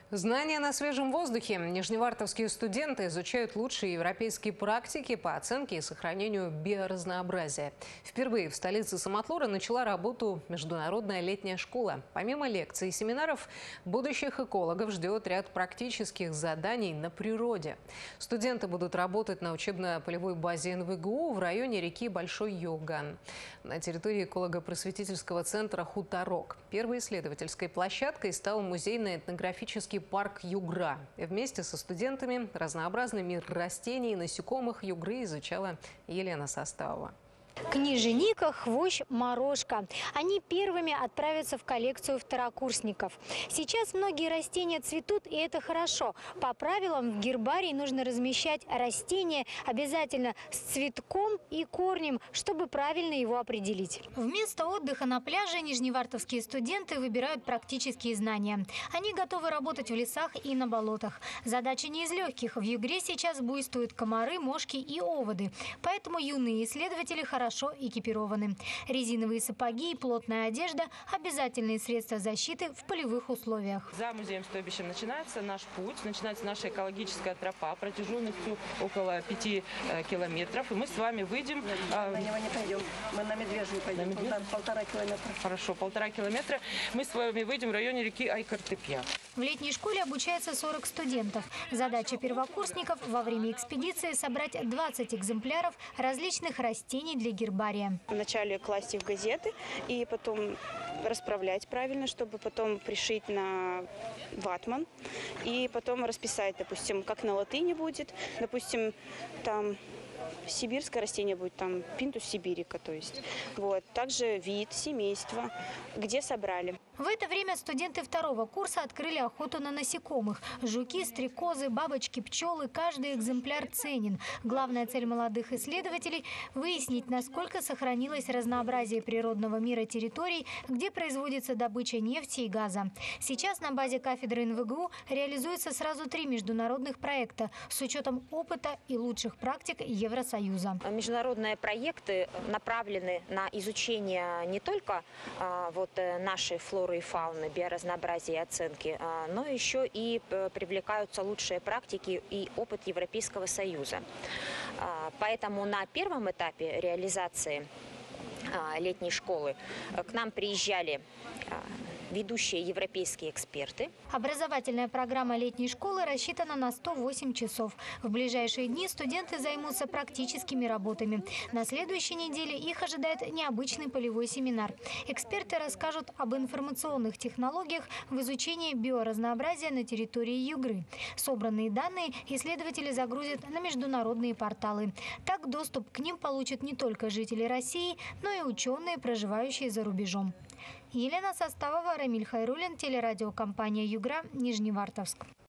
Знания на свежем воздухе. Нижневартовские студенты изучают лучшие европейские практики по оценке и сохранению биоразнообразия. Впервые в столице Самотлора начала работу международная летняя школа. Помимо лекций и семинаров, будущих экологов ждет ряд практических заданий на природе. Студенты будут работать на учебно-полевой базе НВГУ в районе реки Большой Йоган на территории эколого-просветительского центра «Хуторок». Первой исследовательской площадкой стал музейно-этнографический парк Югра. Вместе со студентами разнообразный мир растений и насекомых Югры изучала Елена Составова. Книженика, хвощ, морожка. Они первыми отправятся в коллекцию второкурсников. Сейчас многие растения цветут, и это хорошо. По правилам в гербарии нужно размещать растение обязательно с цветком и корнем, чтобы правильно его определить. Вместо отдыха на пляже нижневартовские студенты выбирают практические знания. Они готовы работать в лесах и на болотах. Задача не из легких. В Югре сейчас буйствуют комары, мошки и оводы. Поэтому юные исследователи хорошо экипированы. Резиновые сапоги и плотная одежда – обязательные средства защиты в полевых условиях. За музеем-стойбищем начинается наш путь, начинается наша экологическая тропа протяженностью около 5 километров. И мы с вами выйдем… На него не пойдем, мы на Медвежью пойдем, 1,5 километра. Хорошо, 1,5 километра. Мы с вами выйдем в районе реки Айкартепья. В летней школе обучается 40 студентов. Задача первокурсников во время экспедиции собрать 20 экземпляров различных растений для гербария. Вначале класть их в газеты и потом расправлять правильно, чтобы потом пришить на ватман и потом расписать, допустим, как на латыни будет, допустим, там сибирское растение будет, там пинтус сибирика, то есть. Вот. Также вид, семейство, где собрали. В это время студенты второго курса открыли охоту на насекомых. Жуки, стрекозы, бабочки, пчелы. Каждый экземпляр ценен. Главная цель молодых исследователей – выяснить, насколько сохранилось разнообразие природного мира территорий, где производится добыча нефти и газа. Сейчас на базе кафедры НВГУ реализуется сразу 3 международных проекта с учетом опыта и лучших практик Евросоюза. Международные проекты направлены на изучение не только нашей флоры и фауны, биоразнообразия и оценки, но еще и привлекаются лучшие практики и опыт Европейского Союза. Поэтому на первом этапе реализации летней школы к нам приезжали ведущие европейские эксперты. Образовательная программа летней школы рассчитана на 108 часов. В ближайшие дни студенты займутся практическими работами. На следующей неделе их ожидает необычный полевой семинар. Эксперты расскажут об информационных технологиях в изучении биоразнообразия на территории Югры. Собранные данные исследователи загрузят на международные порталы. Так доступ к ним получат не только жители России, но и ученые, проживающие за рубежом. Елена Составова, Рамиль Хайруллин, телерадиокомпания «Югра», Нижневартовск.